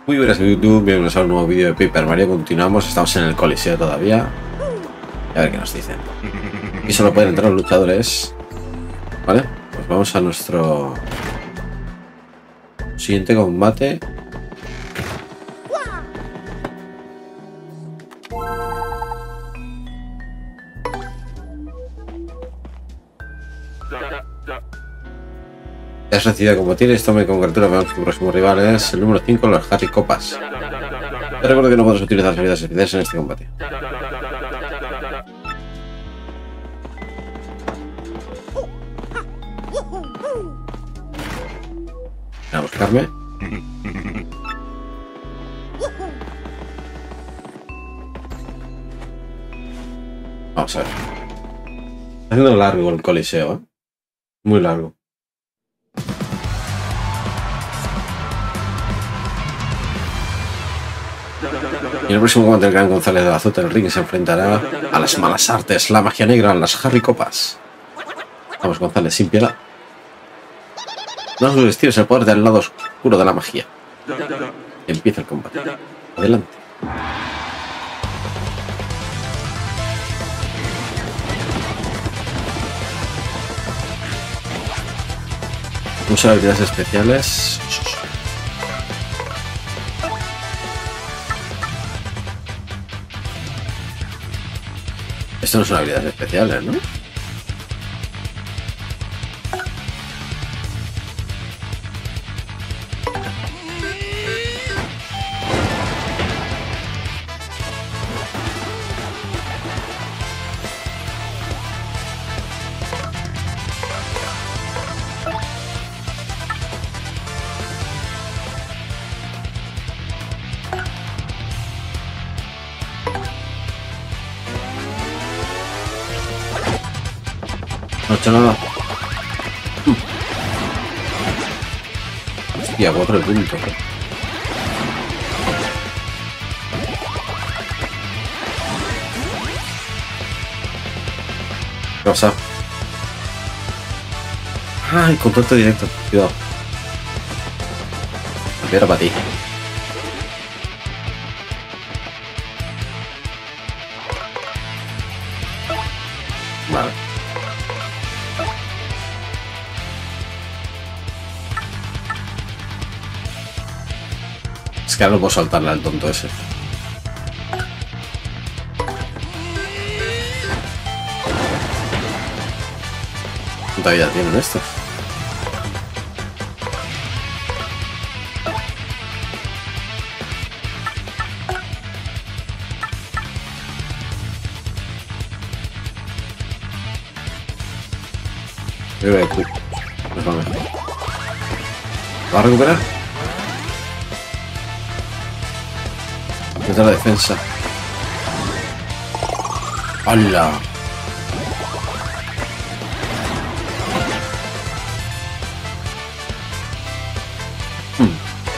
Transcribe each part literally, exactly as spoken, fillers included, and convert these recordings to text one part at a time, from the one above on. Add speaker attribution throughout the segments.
Speaker 1: Muy buenas YouTube, bienvenidos a un nuevo vídeo de Paper Mario. Continuamos, estamos en el Coliseo todavía. A ver qué nos dicen. Y solo pueden entrar los luchadores. Vale, pues vamos a nuestro siguiente combate. Es recibido como tiene, esto me congratula, veamos que tu próximo rival es el número cinco, los Harry Copas. Te recuerdo que no puedes utilizar las habilidades especiales en este combate. Voy a buscarme. Vamos a ver. Está haciendo largo el coliseo, ¿eh? Muy largo. Y en el próximo combate el gran González de la Azota del ring se enfrentará a las malas artes, la magia negra, las Harry Copas. Vamos, González, sin piedad. No os subestimes el poder del lado oscuro de la magia. Empieza el combate. Adelante. Usa habilidades especiales. Esto no son habilidades especiales, ¿no? No he hecho nada. Hostia, cuatro puntos. ¿Qué pasa? Ay, contacto directo. Cuidado. La piedra para ti. Vale. Es que ahora no puedo saltarle al tonto ese. ¿Cuánta vida tienen estos? Creo que nos va mejor. ¿Va a recuperar? Empieza la defensa. ¡Hala! Hmm.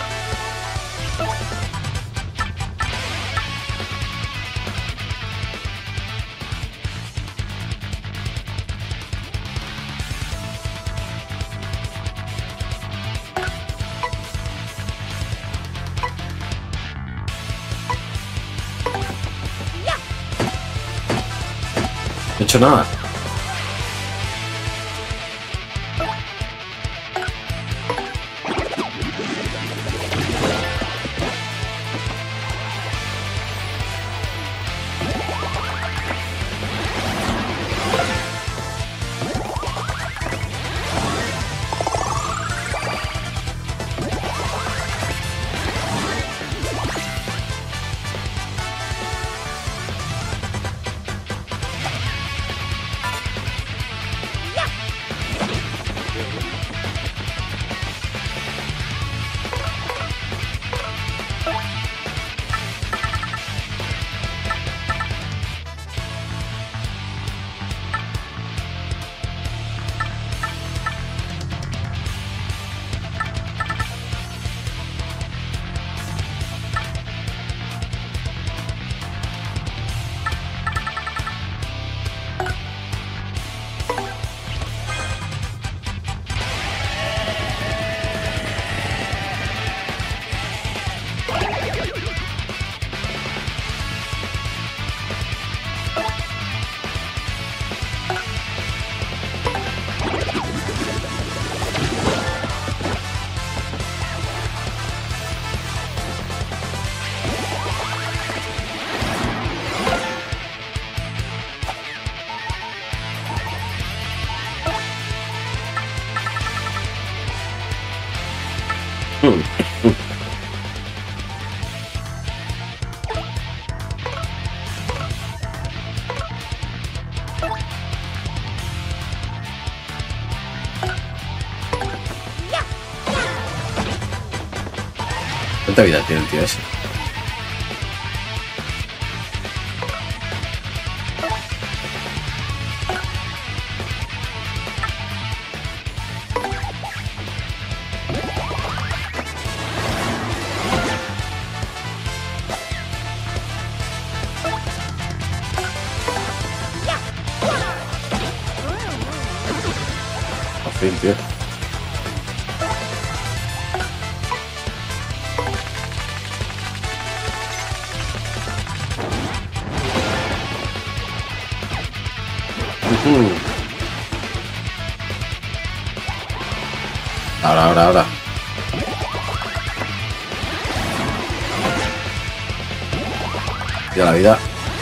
Speaker 1: No he hecho nada. Mm. ¿Cuánta vida tiene el tío ese? Por fin, tío. Uh-huh. Ahora, ahora, ahora. Ya la vida.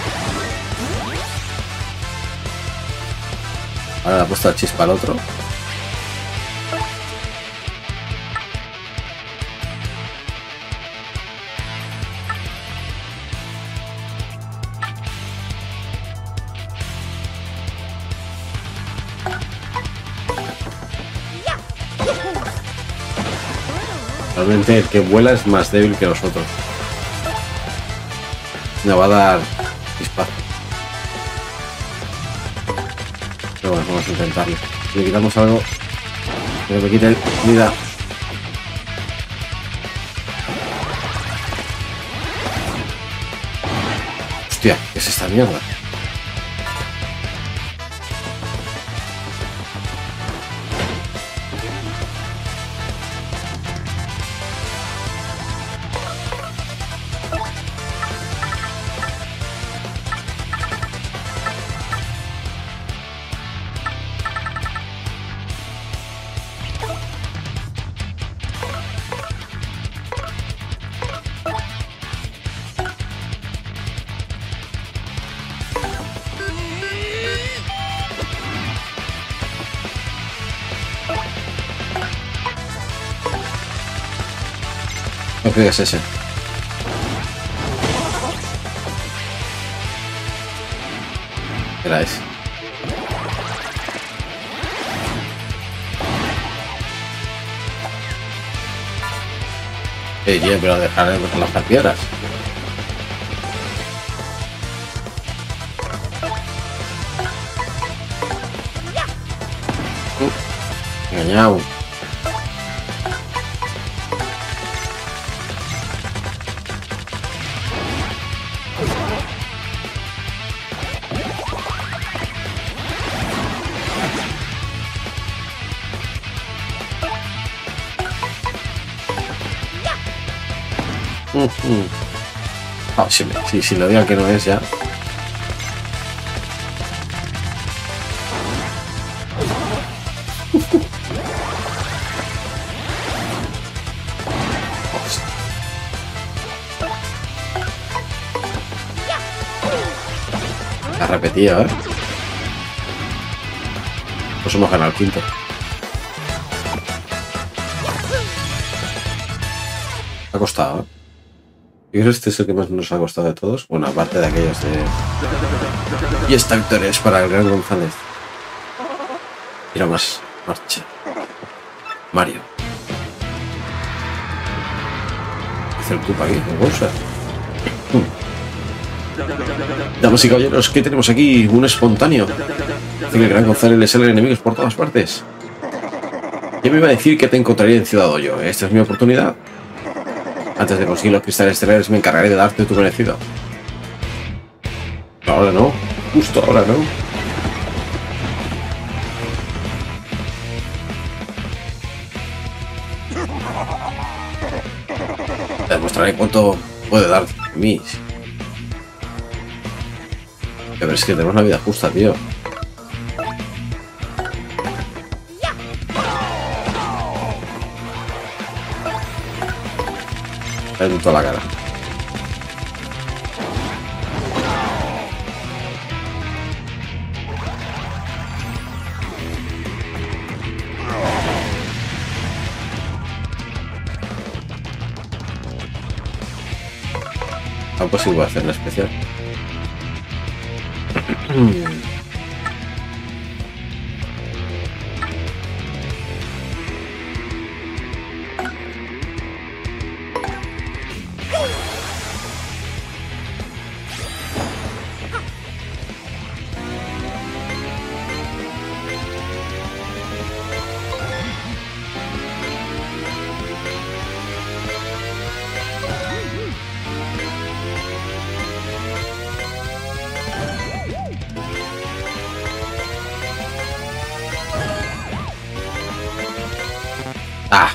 Speaker 1: Ahora le ha puesto la chispa al otro. Realmente el que vuela es más débil que nosotros. Me va a dar chispa. Pero bueno, vamos a intentarlo. Si le quitamos algo, que me quite vida. Hostia, ¿qué es esta mierda? No creo que es ese. Era ese. Eh, yeah, pero dejar de lanzar piedras. Uh, engañado. Mm, mm. Oh, si, si, si lo digan que no es ya. Ha repetido, ¿eh? Pues hemos ganado el quinto. Ha costado, ¿eh? Yo creo que este es el que más nos ha costado de todos. Bueno, aparte de aquellos de... Y esta victoria es para el Gran González. Mira más. Marcha. Mario. Hace el cupo aquí, el Bowser. Damas y caballeros, ¿qué tenemos aquí? Un espontáneo. Hace que el Gran González le salen enemigos por todas partes. Yo me iba a decir que te encontraría en Ciudad Hoyo. Esta es mi oportunidad. Antes de conseguir los cristales estelares me encargaré de darte tu merecido. Ahora no. Justo ahora no. Te demostraré cuánto puede dar de mí. Pero es que tenemos la vida justa, tío. En toda la cara. baja, pues sí voy a hacer la especial. Ah.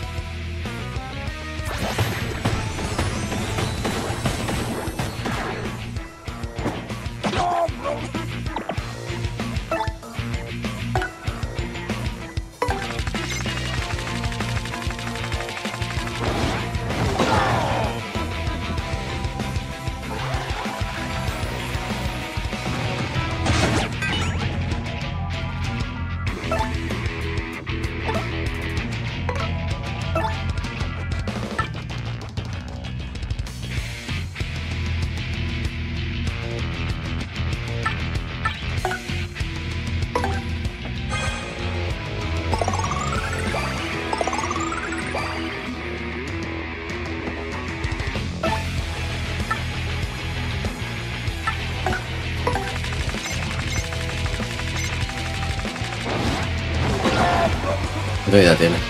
Speaker 1: ¿Qué vida tiene?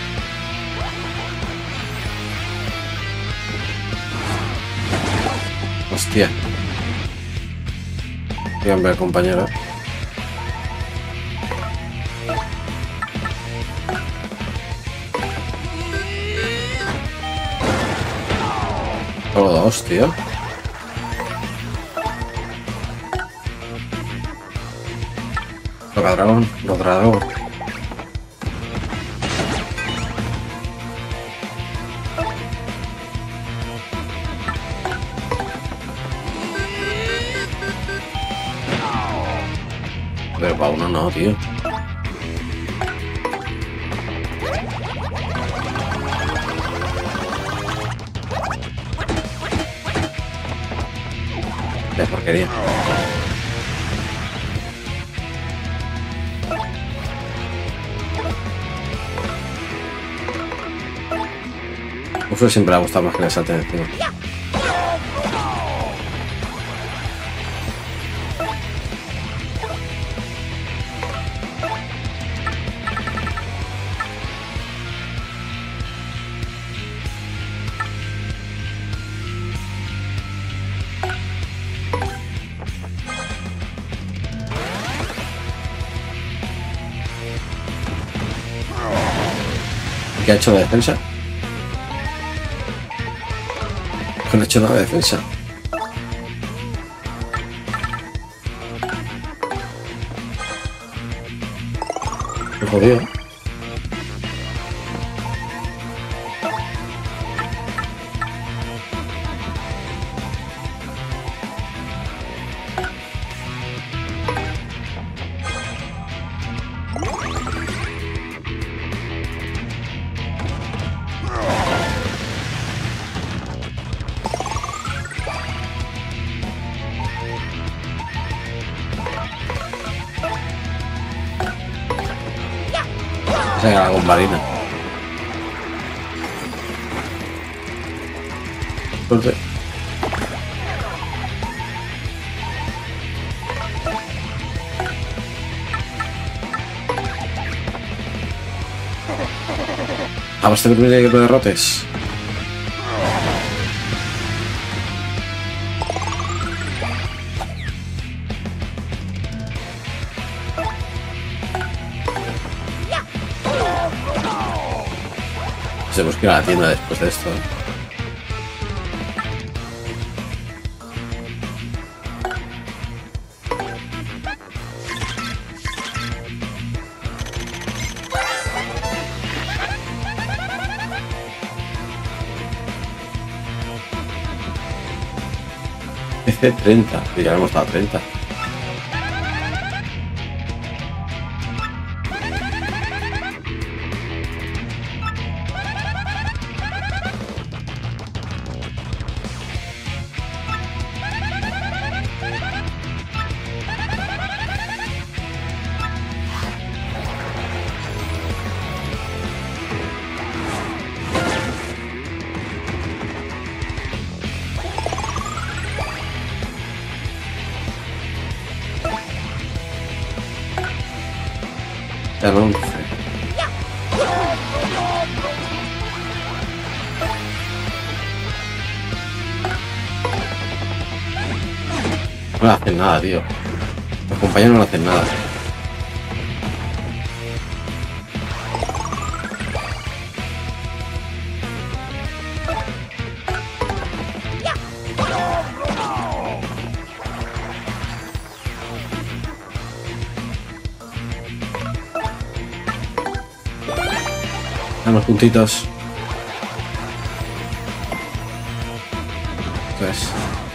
Speaker 1: Hostia. Díganme, compañero. Solo dos, tío. Toca dragón, no dragón. Pero para uno no, tío. Qué porquería. Uf, siempre le ha gustado más que le salten encima. ¿Qué ha hecho la defensa? ¿Qué ha hecho la defensa? Qué jodido. La bombarina. Suerte. Vamos a terminar que lo derrotes. Tenemos que ir a la tienda después de esto. F treinta, que ya hemos dado treinta. al once. No le hacen nada, tío. Los compañeros no le hacen nada. Damos puntitos. Pues.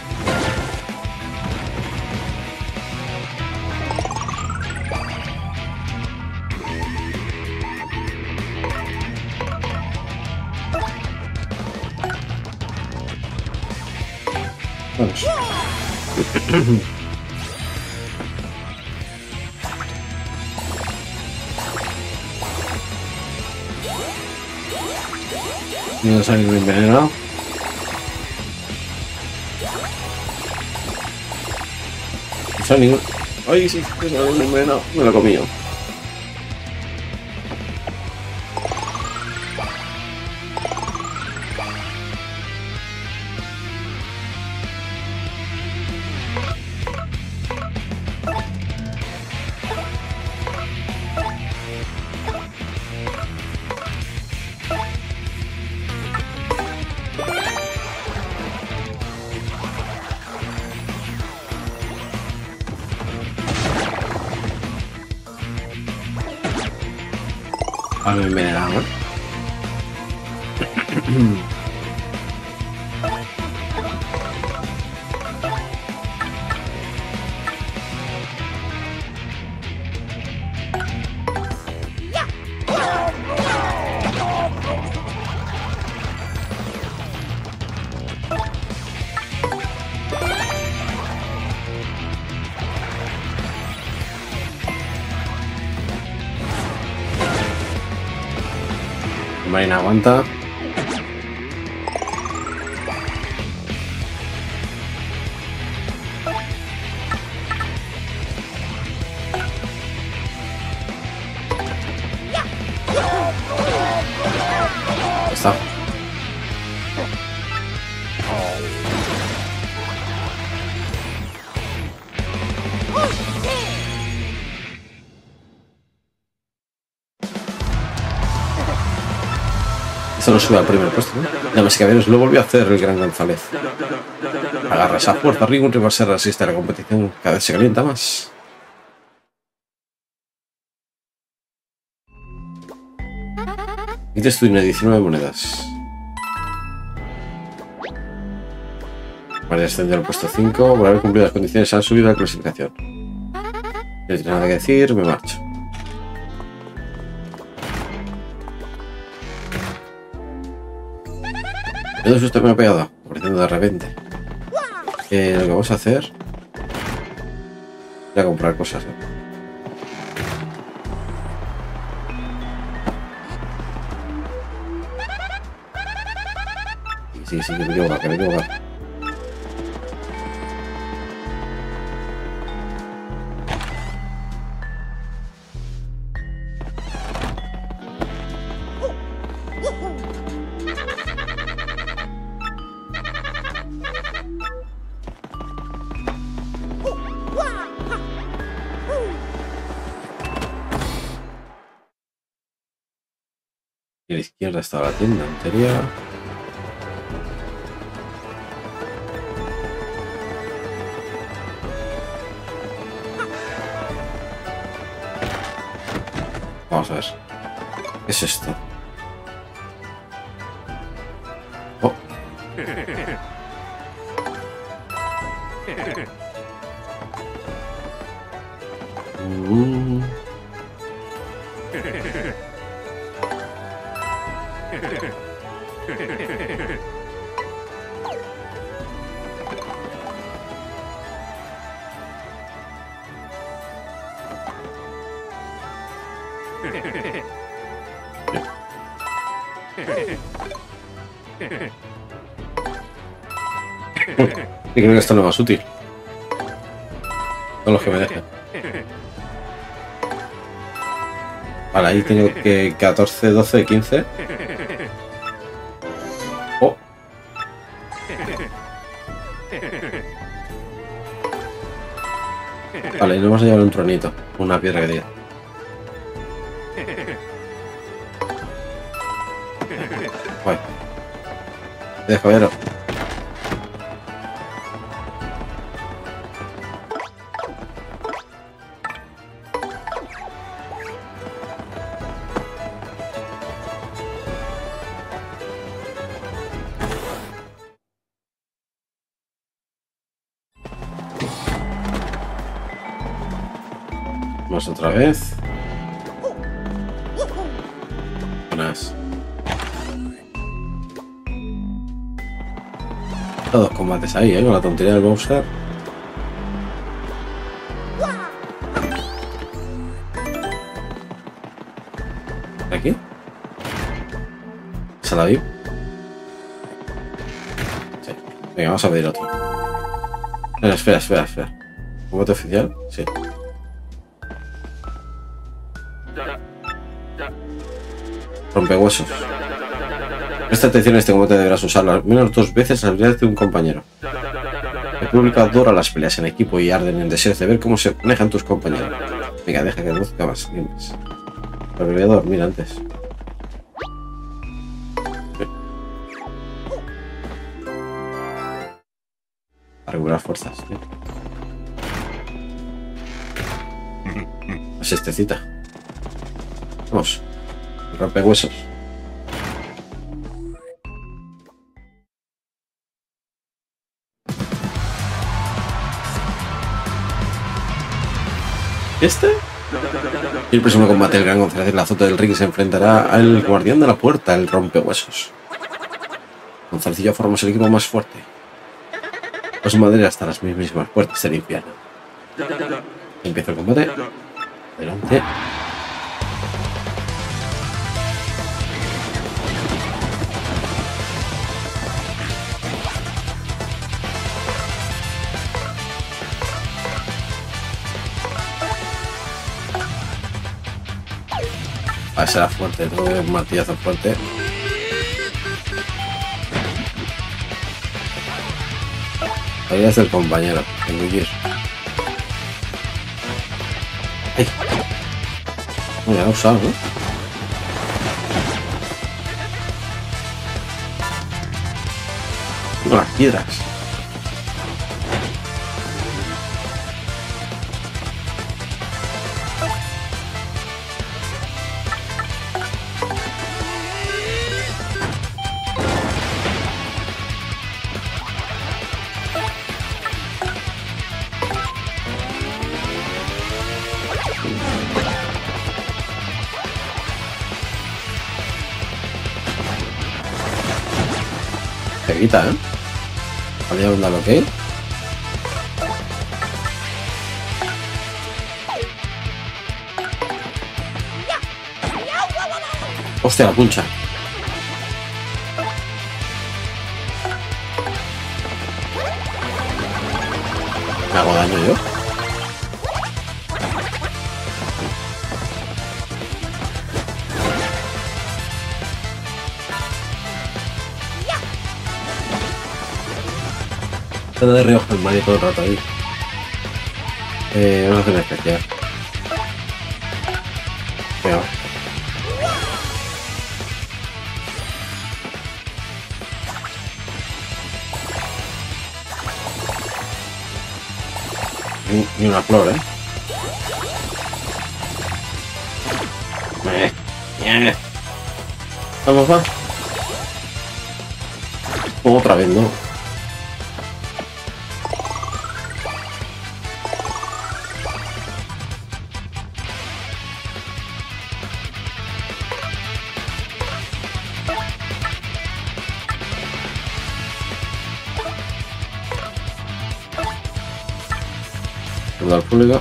Speaker 1: Vamos. No sale ningún envenenado. No sale ningún... ¡Ay, sí! No sale ningún envenenado. Me lo he comido. Algo envenenado, ¿eh? Marina aguanta. Está. Esto lo sube al primer puesto, ¿no? Damas y caballeros, lo volvió a hacer el gran González. Agarra esa fuerza, Ringo, y se resiste a la competición. Cada vez se calienta más. Y destino diecinueve monedas. Para ascender al puesto cinco, por haber cumplido las condiciones, han subido a la clasificación. No tiene nada que decir, me marcho. ¿De susto me ha pegado? Apareciendo de repente. Eh, lo que vamos a hacer... Voy a comprar cosas, ¿eh? Sí, sí, que me equivoco, que me equivoco. Y a la izquierda estaba la tienda anterior. Vamos a ver. ¿Qué es esto? Oh. Mm. Y creo que esto no es más útil. Son los que me dejan. Vale, ahí tengo que catorce, doce, quince. Oh. Vale, nos vamos a llevar un tronito. Una piedra que diga. Guay. Deja, caballero. Vamos otra vez. Buenas. Todos combates ahí, ¿eh? Con la tontería del Bowser. ¿Aquí? ¿Se la vi? Sí. Venga, vamos a pedir otro. Espera, espera, espera, espera. ¿Combate oficial? Sí. Rompehuesos. Presta atención a este combate, deberás usarlo al menos dos veces las habilidades de un compañero. El público adora las peleas en equipo y arden en deseos de ver cómo se manejan tus compañeros. Venga, deja que luzca más limpias. Pero me voy a dormir antes. Para regular fuerzas, tío. La siestecita. Vamos. Rompehuesos. ¿Este? Y el próximo combate, el Gran González del azote del ring se enfrentará al guardián de la puerta, el rompehuesos. González y yo formamos el equipo más fuerte. Os madera hasta las mismas puertas del infierno. Empieza el combate. Adelante. Ah, será fuerte, tengo un martillazo fuerte. Ahí es el compañero, engullir. ¡Ay! No, ya lo he usado, ¿no? Tengo las piedras. Peguita, ¿eh? Había un dado, ¿ok? Hostia, la puncha. ¿Me hago daño yo? Está de reojo el Mario todo el rato ahí. Eh, vamos a hacer una especial. Venga. Ni, ni una flor, ¿eh? Eh, eh. Vamos, va. Otra vez, ¿no? Al público.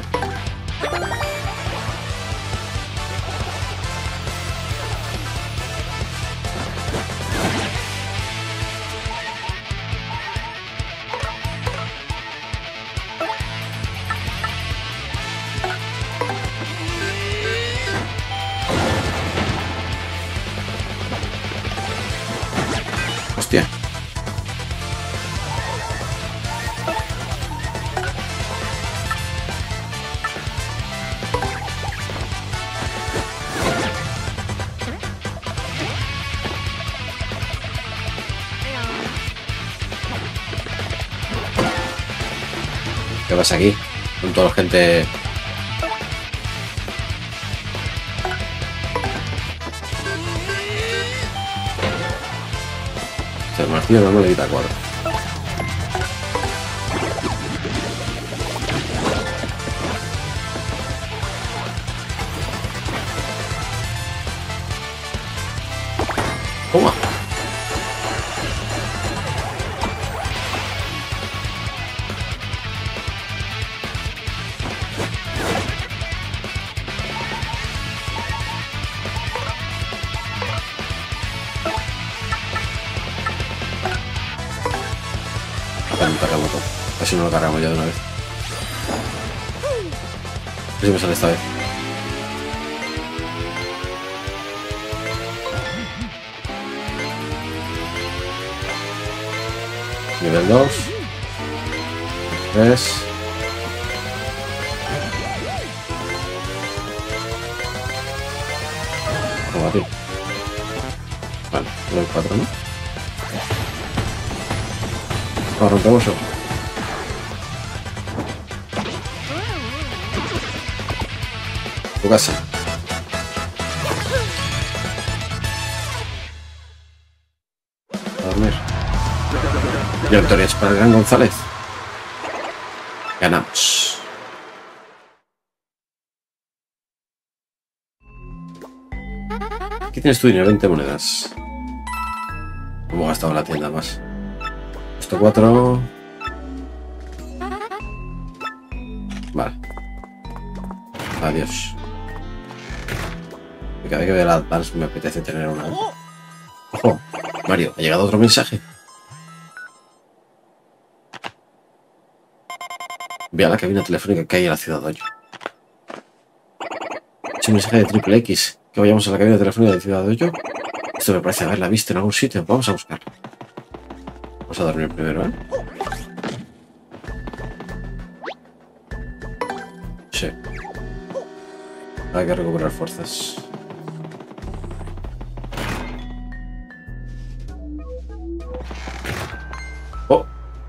Speaker 1: ¿Qué pasa aquí? Con toda la gente... El martillo no me le quita cuadro. Toma. Casi no lo cargamos ya de una vez. A ver si me sale esta vez. Nivel dos. tres. Combatir. Vale, nivel cuatro, ¿no? Lo rompemos eso. Tu casa. A dormir. Victorias para el Gran González. Ganamos. Aquí tienes tu dinero, veinte monedas. Hemos gastado en la tienda más. Esto cuatro. Vale. Adiós. Cada vez que veo la Advance me apetece tener una. Ojo, Mario, ha llegado otro mensaje. Ve a la cabina telefónica que hay en la ciudad de Hoyo. Es un mensaje de Triple X. Que vayamos a la cabina telefónica de la ciudad de Hoyo. Esto me parece haberla visto en algún sitio. Vamos a buscarla. Vamos a dormir primero, ¿eh? Sí. Hay que recuperar fuerzas. Oh.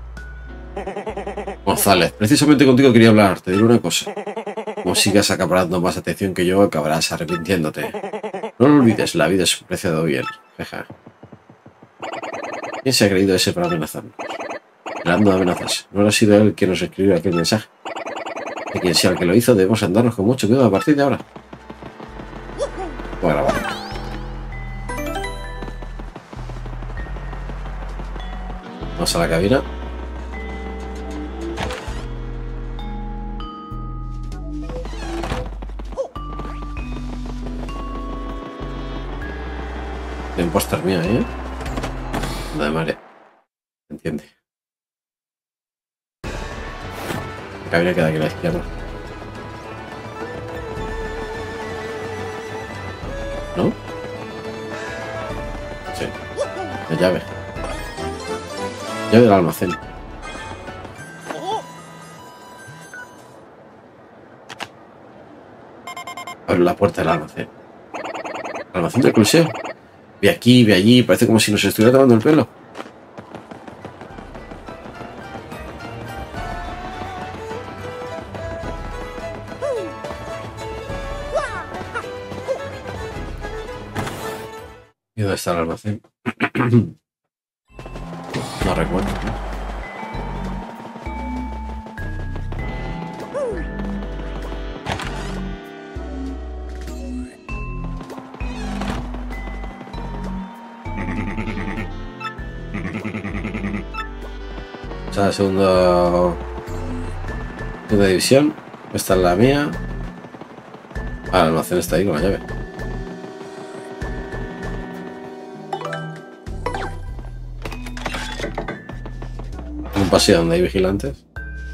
Speaker 1: González, precisamente contigo quería hablar. Te diré una cosa. Como sigas acaparando más atención que yo, acabarás arrepintiéndote. No lo olvides, la vida es un preciado bien. Jeja. ¿Quién se ha creído ese para amenazarnos? Hablando de amenazas, no ha sido él quien nos escribió aquel mensaje. De quien sea el que lo hizo, debemos andarnos con mucho cuidado a partir de ahora. Voy a grabar. Vamos a la cabina. De impostor mío, ¿eh? De madre. Entiende. La cabina queda aquí a la izquierda. ¿No? Sí. La llave. Llave del almacén. Abre la puerta del almacén. ¿El almacén del Coliseo? Ve aquí, ve allí. Parece como si nos estuviera tomando el pelo. ¿Y dónde está el almacén? No recuerdo. O sea, segunda, segunda división. Esta es la mía. Ah, el almacén está ahí con la llave. Un paseo donde hay vigilantes.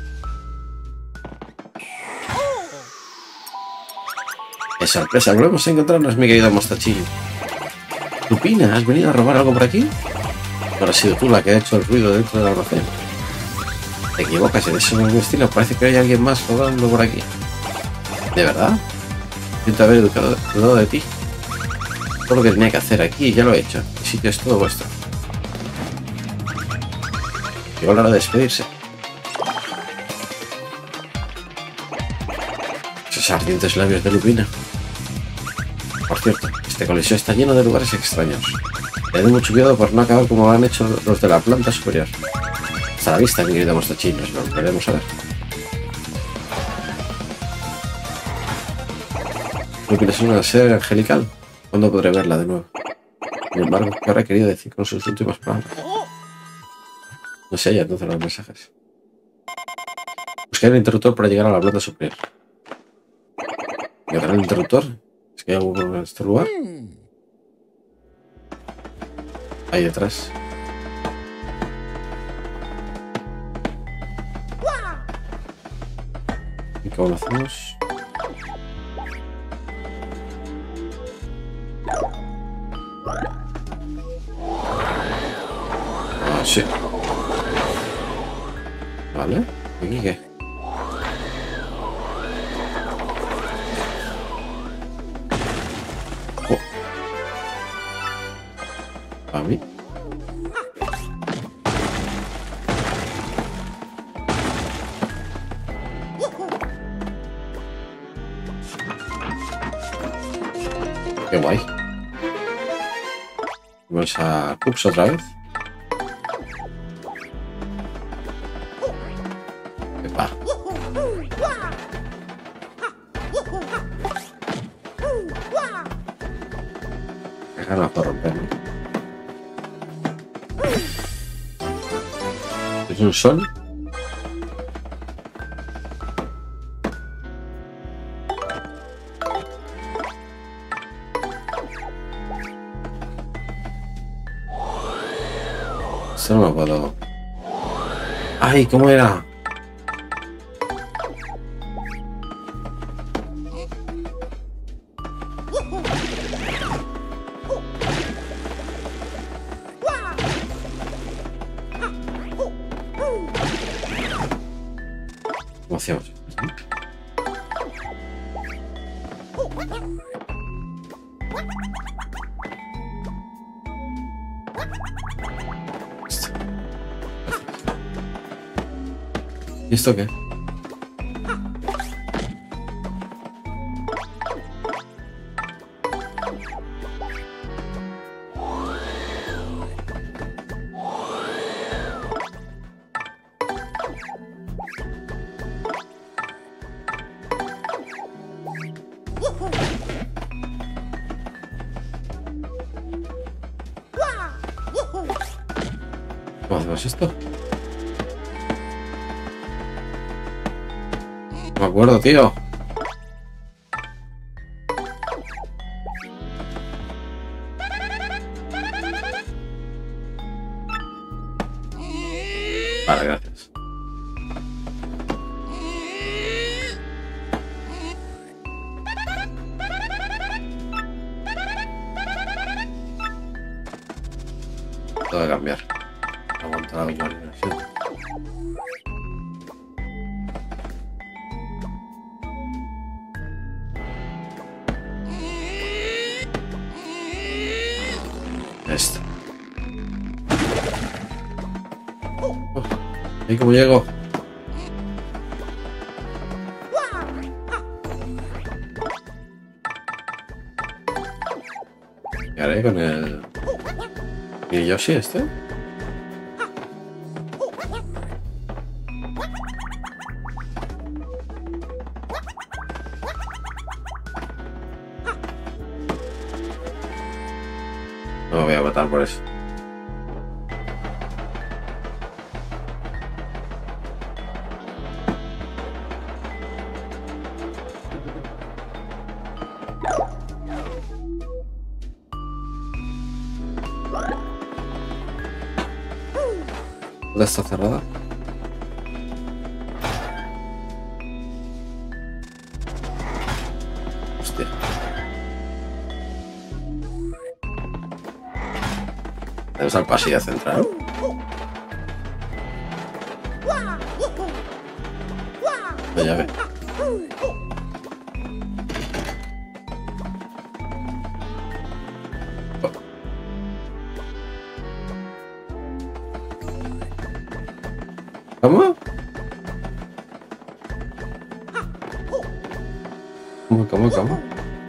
Speaker 1: ¡Qué sorpresa! Volvemos a encontrarnos, mi querido mostachillo. Lupina, ¿has venido a robar algo por aquí? Ahora has sido tú la que ha hecho el ruido dentro del almacén. Te equivocas, en ese mismo estilo parece que hay alguien más robando por aquí. ¿De verdad? Siento haber educado, dudado de ti. Todo lo que tenía que hacer aquí ya lo he hecho. El sitio es todo vuestro. Llegó la hora de despedirse. Esos ardientes labios de Lupina. Por cierto, este coliseo está lleno de lugares extraños. Tened mucho cuidado por no acabar como lo han hecho los de la planta superior. Hasta la vista, mi querido mostachín, nos lo volveremos a ver. Lupina es una ser angelical. ¿Cuándo podré verla de nuevo? Sin embargo, ¿qué habrá querido decir con sus últimas palabras? No sé ella entonces los mensajes. Buscar el interruptor para llegar a la planta superior. ¿Encontrar el interruptor? ¿Es que hay algo en este lugar? Ahí detrás. ¿Y cómo lo hacemos? Ah, sí. Vale. ¿Aquí qué? Oh. ¿A mí? Qué guay. Vamos a Cups otra vez. Epa. Qué ganas de romperlo. ¿Es un sol? Esto no me puedo... ¡Ay! ¿Cómo era? ¿Cómo hacíamos? ¿Y esto qué? ¿Cómo hacemos esto? No me acuerdo, tío. Vale, gracias. Tengo que cambiar. Aguanta la imaginación. Esto. Oh, ¿y cómo llego? ¿Qué haré con el... ¿Y Yoshi este? No me voy a matar por eso. ¿Dónde está cerrada? Hostia. Tenemos al pasillo central. La llave. ¿Cómo? ¿Cómo? ¿Cómo?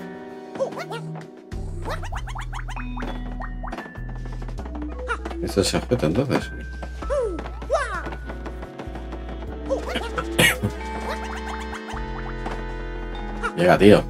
Speaker 1: Esto se objeto entonces. Llega, tío.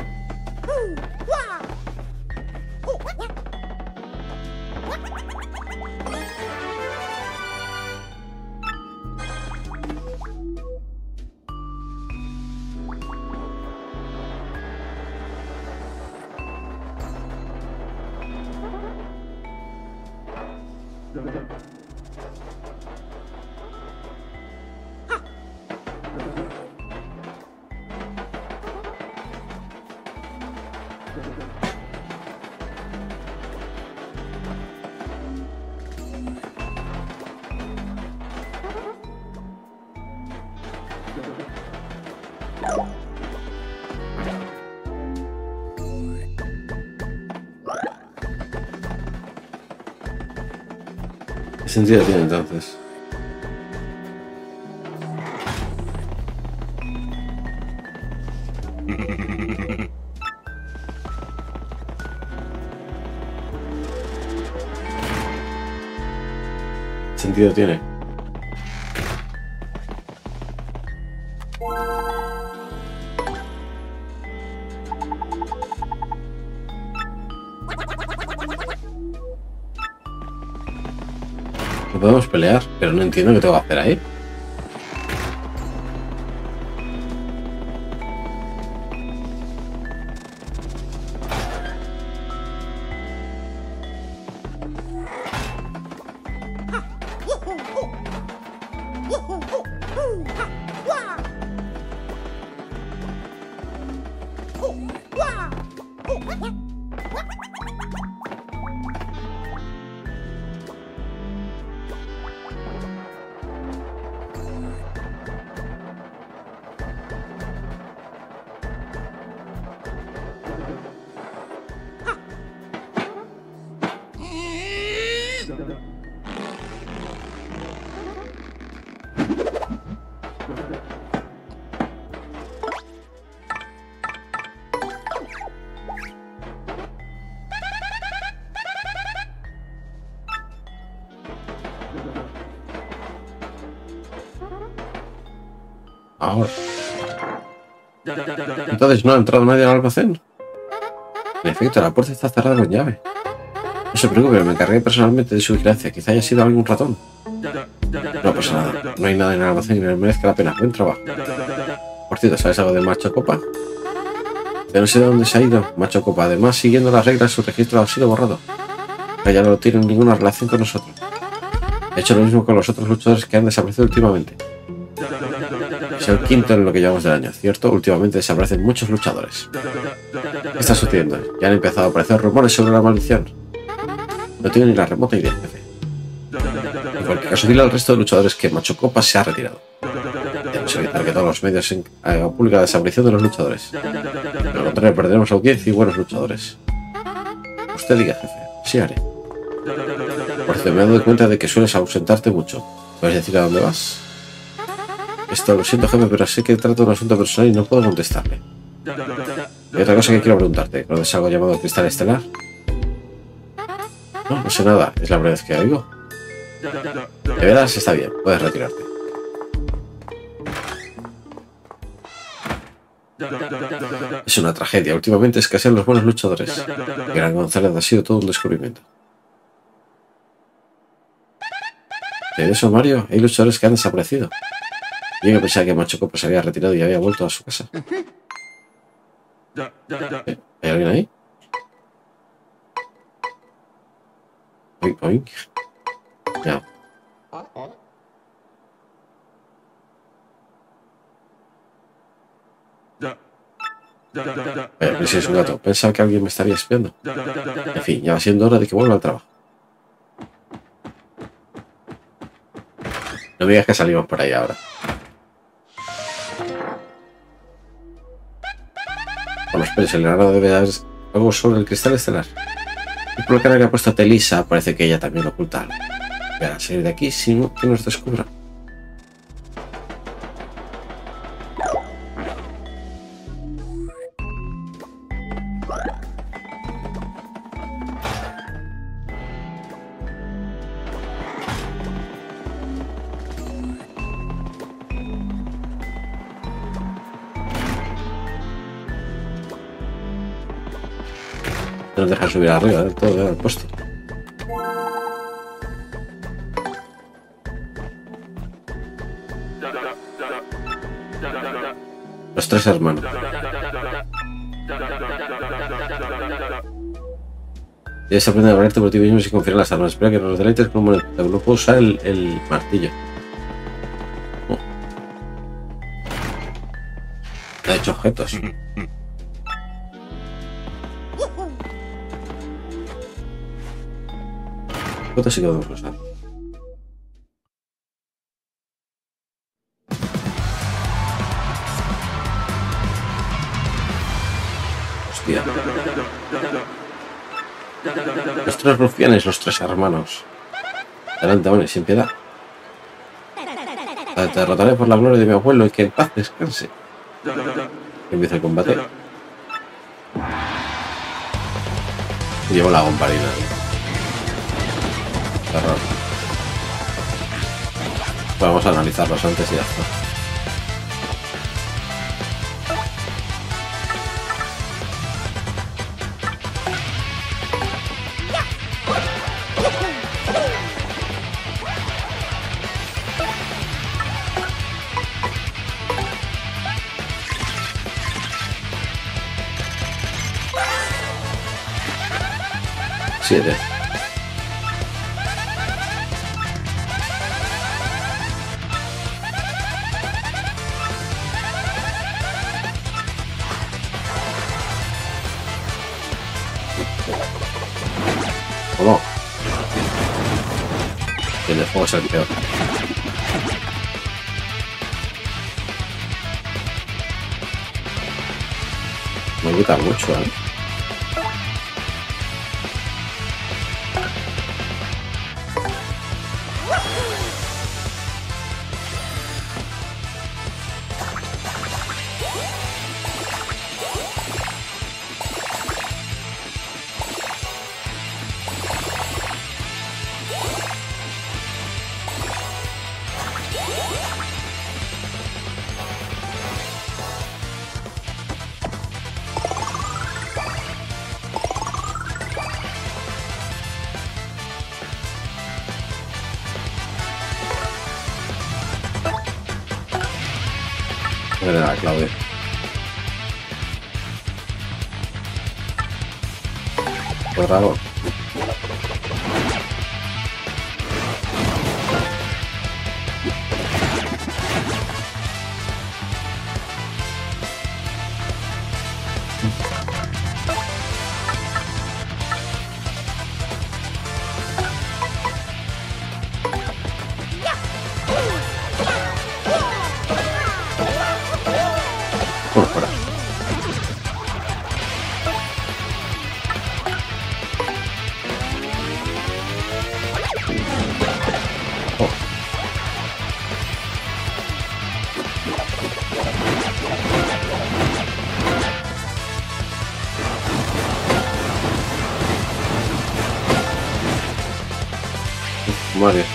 Speaker 1: ¿Qué sentido tiene entonces? ¿Qué sentido tiene? No podemos pelear, pero no entiendo qué tengo que hacer ahí. Ahora. Entonces no ha entrado nadie al almacén. En efecto, la puerta está cerrada con llave. No se preocupe, me encargué personalmente de su vigilancia. Quizá haya sido algún ratón. No pasa nada. No hay nada en el almacén que me merezca la pena. Buen trabajo. Por cierto, ¿sabes algo de Macho Copa? Yo no sé de dónde se ha ido Macho Copa. Además, siguiendo las reglas, su registro ha sido borrado. Pero ya no tiene ninguna relación con nosotros. He hecho lo mismo con los otros luchadores que han desaparecido últimamente. Es el quinto en lo que llevamos del año, ¿cierto? Últimamente desaparecen muchos luchadores. ¿Qué está sucediendo? Ya han empezado a aparecer rumores sobre la maldición. No tengo ni la remota idea, jefe. En cualquier caso, dile al resto de luchadores que Macho Copa se ha retirado. Debemos evitar que todos los medios hagan pública la desaparición de los luchadores. De lo contrario, perderemos audiencia y buenos luchadores. Usted diga, jefe. Sí haré. Por cierto, me he dado cuenta de que sueles ausentarte mucho. ¿Puedes decir a dónde vas? Esto lo siento, jefe, pero sé que trata de un asunto personal y no puedo contestarle. Y otra cosa que quiero preguntarte, ¿conoces algo llamado Cristal Estelar? No, no sé nada, es la primera vez que oigo. De veras, está bien, puedes retirarte. Es una tragedia, últimamente escasean los buenos luchadores. Gran González ha sido todo un descubrimiento. ¿De eso, Mario? Hay luchadores que han desaparecido. Yo que pensaba que Macho Copa se había retirado y había vuelto a su casa. ¿Eh? ¿Hay alguien ahí? Oink, oink. Ya. Vaya, si es un gato. Pensaba que alguien me estaría espiando. En fin, ya va siendo hora de que vuelva al trabajo. No me digas que salimos por ahí ahora. Con los pelos, el Leonardo debe dar algo sobre el cristal estelar. Y por lo que ha puesto a Telisa, parece que ella también lo oculta algo. Voy a salir de aquí sin que nos descubra. No nos dejan subir arriba del todo del puesto. Los tres hermanos. Debes aprender a valerte por ti mismo sin confiar en las armas. Espera que nos deleites con un momento. No puedo usar el, el martillo. Oh. Ha hecho objetos. ¿Cuánto sí que podemos usar? Hostia. Los tres rufianes, los tres hermanos. Adelante, bueno, sin piedad. Te derrotaré por la gloria de mi abuelo y que en paz descanse. Empieza el combate. Llevo la gomparina. Terror. Vamos a analizarlos antes y ya está. Siete. ¿O no? El de fuego es el peor. Me quita mucho, ¿eh? Era la clave. Pues raro. Por fuera. Oh. Madre.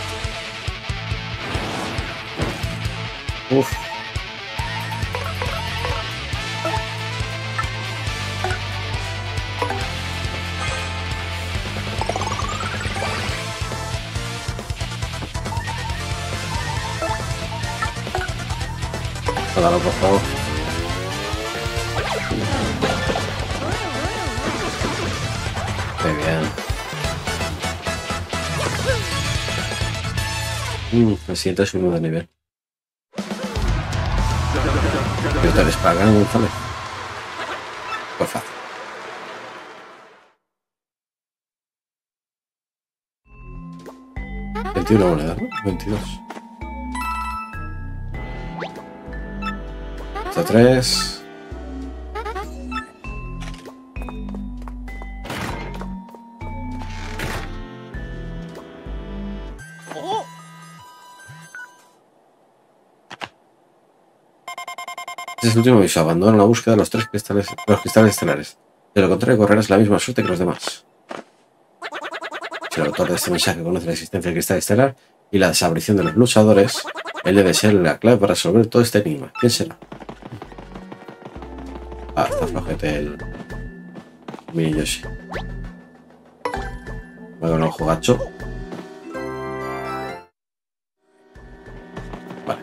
Speaker 1: Uf. Dalo, por favor. Muy bien. Mm, el siguiente es uno de nivel. ¿Qué te despagan, González? Pues fácil. veintiuna monedas, ¿no? veintidós. Hasta tres. Este es el último aviso. Abandona la búsqueda de los tres cristales, los cristales estelares. De lo contrario, correrás la misma suerte que los demás. Si el autor de este mensaje conoce la existencia del cristal estelar y la desaparición de los luchadores, él debe ser la clave para resolver todo este enigma. ¿Quién será? Ah, está flojete el... Mini Yoshi. Va con el ojo gacho. Vale.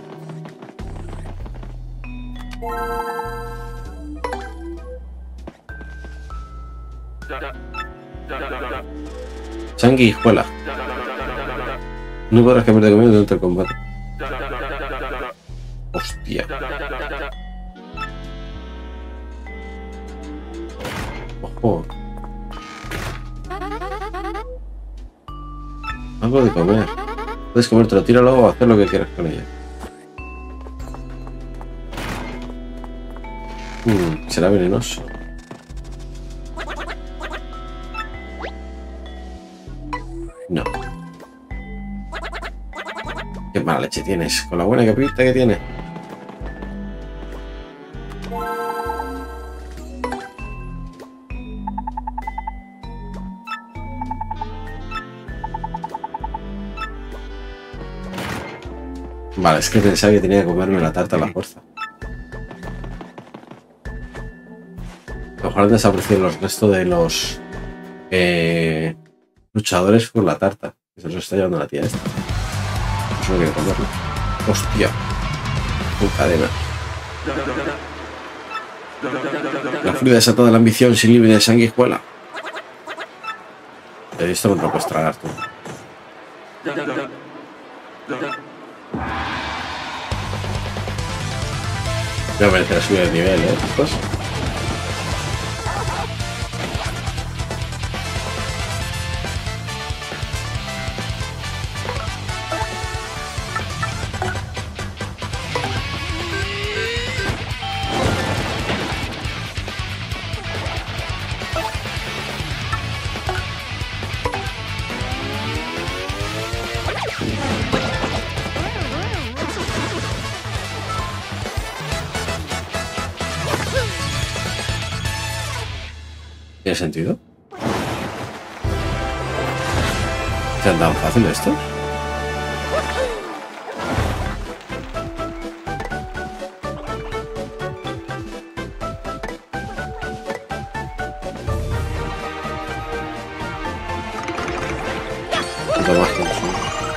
Speaker 1: Sanguijuela. No podrás cambiar de comida durante el combate. Hostia. Ojo. Algo de comer. Puedes comértelo, tíralo o hacer lo que quieras con ella. Hmm, será venenoso. No. Qué mala leche tienes, con la buena capita que tiene. Vale, es que pensaba que tenía que comerme la tarta a la fuerza. A lo mejor han desaparecido los restos de los eh, luchadores por la tarta. Se los está llevando la tía esta. No solo quiero comerlo. Hostia. Con cadena. La furia desatada de la ambición sin límite de sanguijuela. Esto no te lo puedes tragar tú. Voy a merecer a subir el nivel, ¿eh? Pues. ¿Tiene sentido? ¿Es tan fácil esto? Un más consumo.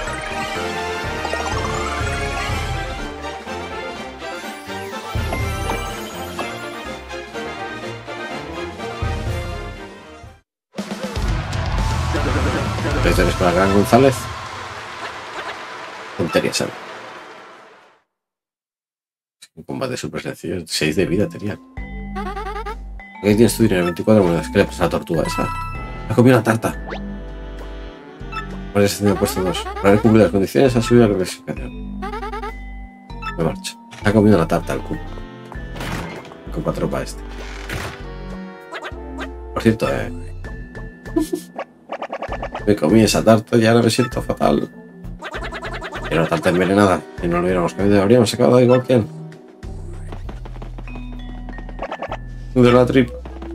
Speaker 1: Tenés para Gran González. Tontería, ¿sabes? Un combate súper sencillo. seis de vida tenía. Aquí tienes tu dinero, veinticuatro monedas. ¿Qué le pasa a la tortuga esa? Ha comido una tarta. Por eso tiene puesto dos. Para haber cumplido las condiciones, ha subido la clasificación. Me marcho. Ha comido una tarta al cubo. Con cuatro para este. Por cierto, eh. Me comí esa tarta y ahora me siento fatal. Era una tarta envenenada. Si no lo hubiéramos comido, habríamos acabado igual que él. De la tripa.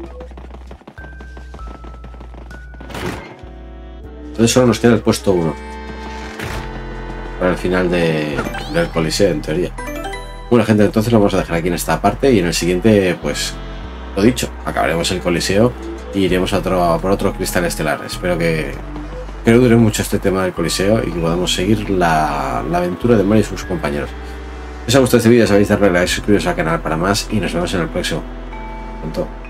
Speaker 1: Entonces solo nos queda el puesto uno. Para el final de, del coliseo, en teoría. Bueno, gente, entonces lo vamos a dejar aquí en esta parte. Y en el siguiente, pues, lo dicho, acabaremos el coliseo y iremos a, otro, a por otro cristal estelar. Espero que... que no dure mucho este tema del coliseo y que podamos seguir la, la aventura de Mario y sus compañeros. Si os ha gustado este vídeo, sabéis darle like, suscribiros al canal para más y nos vemos en el próximo. Pronto.